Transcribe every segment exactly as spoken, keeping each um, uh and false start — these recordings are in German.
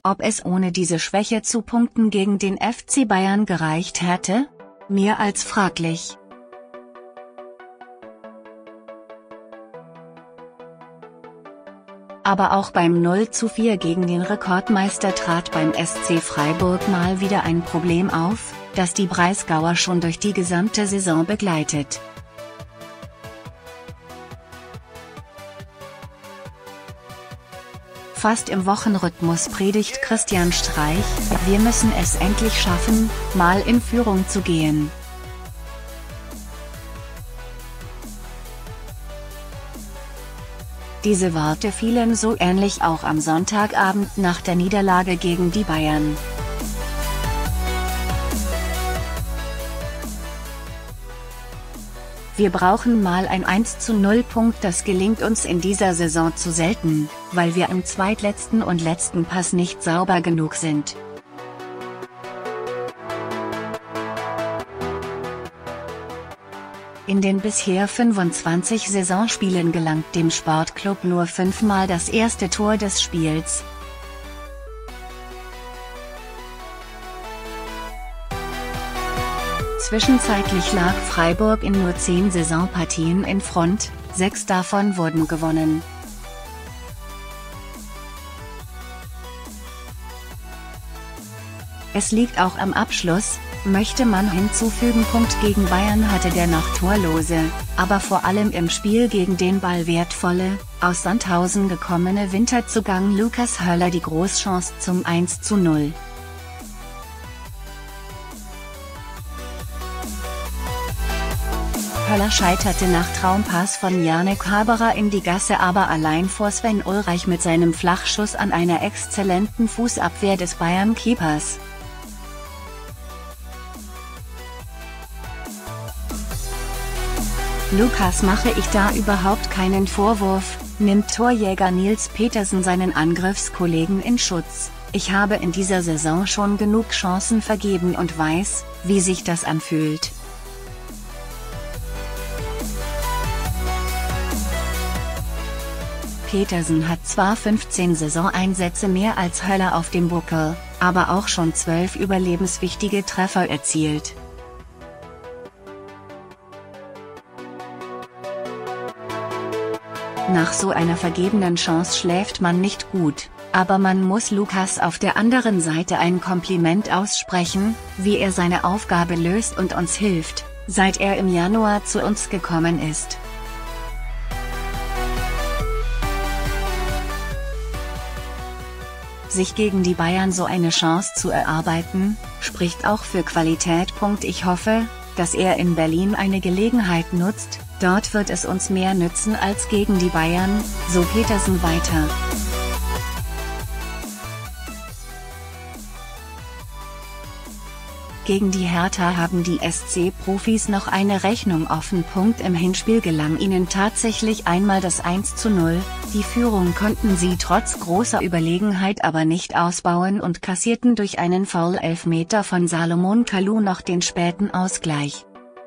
Ob es ohne diese Schwäche zu Punkten gegen den F C Bayern gereicht hätte? Mehr als fraglich. Aber auch beim null zu vier gegen den Rekordmeister trat beim S C Freiburg mal wieder ein Problem auf, das die Breisgauer schon durch die gesamte Saison begleitet. Fast im Wochenrhythmus predigt Christian Streich: Wir müssen es endlich schaffen, mal in Führung zu gehen. Diese Worte fielen so ähnlich auch am Sonntagabend nach der Niederlage gegen die Bayern. Wir brauchen mal ein eins zu null Punkt, das gelingt uns in dieser Saison zu selten, weil wir im zweitletzten und letzten Pass nicht sauber genug sind. In den bisher fünfundzwanzig Saisonspielen gelangt dem Sportclub nur fünfmal das erste Tor des Spiels. Zwischenzeitlich lag Freiburg in nur zehn Saisonpartien in Front, sechs davon wurden gewonnen. Es liegt auch am Abschluss, möchte man hinzufügen. Punkt gegen Bayern hatte der noch torlose, aber vor allem im Spiel gegen den Ball wertvolle, aus Sandhausen gekommene Winterzugang Lukas Höller die Großchance zum eins zu null. Höller scheiterte nach Traumpass von Yannick Haberer in die Gasse aber allein vor Sven Ulreich mit seinem Flachschuss an einer exzellenten Fußabwehr des Bayern-Keepers. Lukas mache ich da überhaupt keinen Vorwurf, nimmt Torjäger Nils Petersen seinen Angriffskollegen in Schutz: Ich habe in dieser Saison schon genug Chancen vergeben und weiß, wie sich das anfühlt. Petersen hat zwar fünfzehn Saisoneinsätze mehr als Höller auf dem Buckel, aber auch schon zwölf überlebenswichtige Treffer erzielt. Nach so einer vergebenen Chance schläft man nicht gut, aber man muss Lukas auf der anderen Seite ein Kompliment aussprechen, wie er seine Aufgabe löst und uns hilft, seit er im Januar zu uns gekommen ist. Sich gegen die Bayern so eine Chance zu erarbeiten, spricht auch für Qualität. Ich hoffe, dass er in Berlin eine Gelegenheit nutzt, dort wird es uns mehr nützen als gegen die Bayern, so Petersen weiter. Gegen die Hertha haben die S C-Profis noch eine Rechnung offen. Im Hinspiel gelang ihnen tatsächlich einmal das eins zu null, die Führung konnten sie trotz großer Überlegenheit aber nicht ausbauen und kassierten durch einen Foul-Elfmeter von Salomon Kalou noch den späten Ausgleich.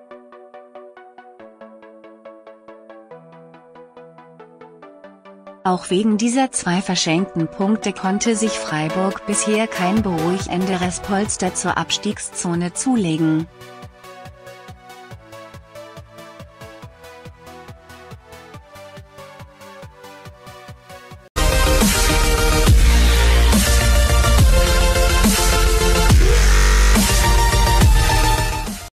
Auch wegen dieser zwei verschenkten Punkte konnte sich Freiburg bisher kein beruhigenderes Polster zur Abstiegszone zulegen.